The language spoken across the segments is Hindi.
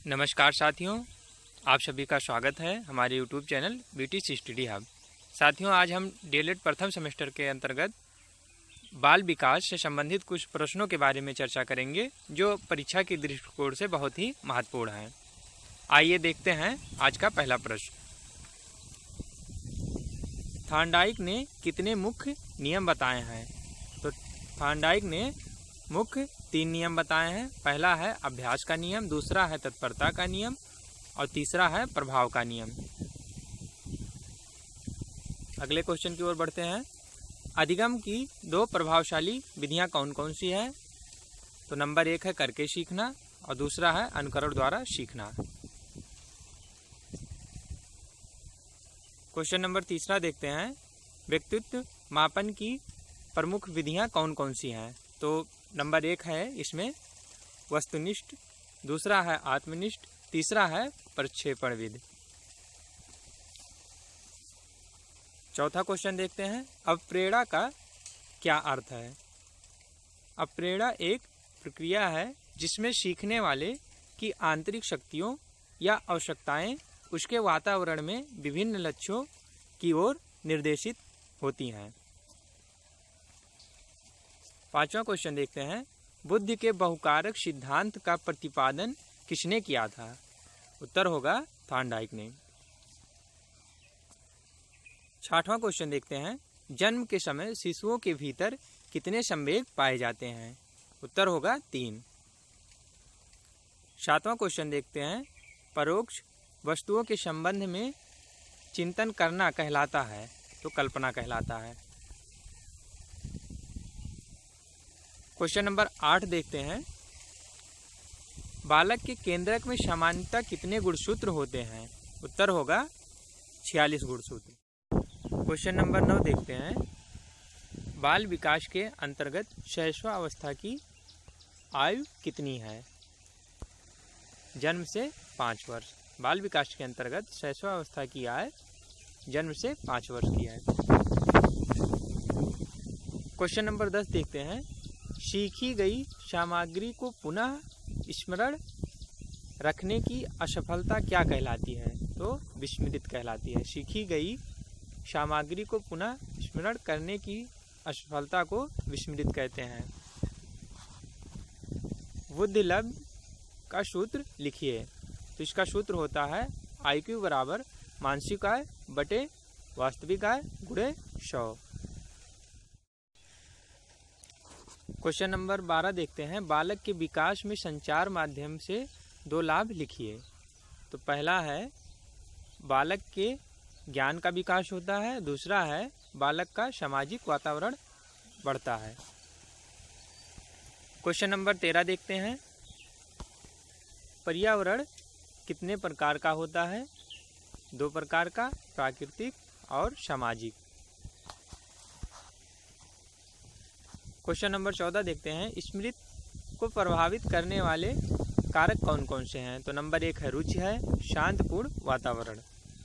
नमस्कार साथियों, आप सभी का स्वागत है हमारे YouTube channel BTC study hub. साथियों, आज हम डीएलएड प्रथम सेमेस्टर के अंतर्गत बाल विकास से संबंधित कुछ प्रश्नों के बारे में चर्चा करेंगे जो परीक्षा की दृष्टिकोण से बहुत ही महत्वपूर्ण हैं। आइए देखते हैं आज का पहला प्रश्न। थॉर्नडाइक ने कितने मुख्य नियम बताए हैं? तो थॉर्नडाइक ने मुख्य 3 नियम बताए हैं। पहला है अभ्यास का नियम, दूसरा है तत्परता का नियम और तीसरा है प्रभाव का नियम। अगले क्वेश्चन की ओर बढ़ते हैं। अधिगम की 2 प्रभावशाली विधियां कौन कौन सी है? तो नंबर 1 है करके सीखना और दूसरा है अनुकरण द्वारा सीखना। क्वेश्चन नंबर 3 देखते हैं। व्यक्तित्व मापन की प्रमुख विधियां कौन कौन सी हैं? तो नंबर 1 है इसमें वस्तुनिष्ठ, दूसरा है आत्मनिष्ठ, तीसरा है प्रक्षेपण विधि। चौथा क्वेश्चन देखते हैं। अप्रेरणा का क्या अर्थ है? अप्रेरणा एक प्रक्रिया है जिसमें सीखने वाले की आंतरिक शक्तियों या आवश्यकताएं उसके वातावरण में विभिन्न लक्ष्यों की ओर निर्देशित होती हैं। 5वां क्वेश्चन देखते हैं। बुद्धि के बहुकारक सिद्धांत का प्रतिपादन किसने किया था? उत्तर होगा थॉर्नडाइक ने। 6वां क्वेश्चन देखते हैं। जन्म के समय शिशुओं के भीतर कितने संवेग पाए जाते हैं? उत्तर होगा 3। 7वां क्वेश्चन देखते हैं। परोक्ष वस्तुओं के संबंध में चिंतन करना कहलाता है तो कल्पना कहलाता है। क्वेश्चन नंबर 8 देखते हैं। बालक के केंद्रक में सामान्यतः कितने गुणसूत्र होते हैं? उत्तर होगा 46 गुणसूत्र। क्वेश्चन नंबर 9 देखते हैं। बाल विकास के अंतर्गत शैशवावस्था की आयु कितनी है? जन्म से 5 वर्ष। बाल विकास के अंतर्गत शैशवावस्था की आयु जन्म से 5 वर्ष की है। क्वेश्चन नंबर 10 देखते हैं। सीखी गई सामग्री को पुनः स्मरण रखने की असफलता क्या कहलाती है? तो विस्मृत कहलाती है। सीखी गई सामग्री को पुनः स्मरण करने की असफलता को विस्मृत कहते हैं। बुद्धिलब्ध का सूत्र लिखिए। तो इसका सूत्र होता है IQ बराबर मानसिक आय बटे वास्तविक आय गुणे 100। क्वेश्चन नंबर 12 देखते हैं। बालक के विकास में संचार माध्यम से 2 लाभ लिखिए। तो पहला है बालक के ज्ञान का विकास होता है, दूसरा है बालक का सामाजिक वातावरण बढ़ता है। क्वेश्चन नंबर 13 देखते हैं। पर्यावरण कितने प्रकार का होता है? 2 प्रकार का, प्राकृतिक और सामाजिक। क्वेश्चन नंबर 14 देखते हैं। स्मृति को प्रभावित करने वाले कारक कौन कौन से हैं? तो नंबर 1 है रुचि है, शांतपूर्ण वातावरण।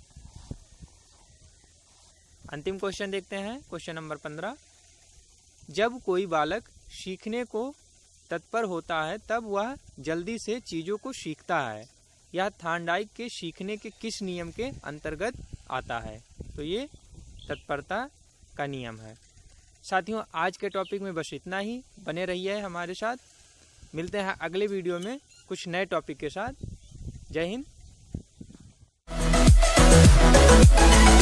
अंतिम क्वेश्चन देखते हैं। Question number 15। जब कोई बालक सीखने को तत्पर होता है तब वह जल्दी से चीजों को सीखता है। यह थॉर्नडाइक के सीखने के किस नियम के अंतर्गत आता है? तो ये तत्परता का नियम है। साथियों, आज के टॉपिक में बस इतना ही। बने रहिए हमारे साथ। मिलते हैं अगले वीडियो में कुछ नए टॉपिक के साथ। जय हिंद।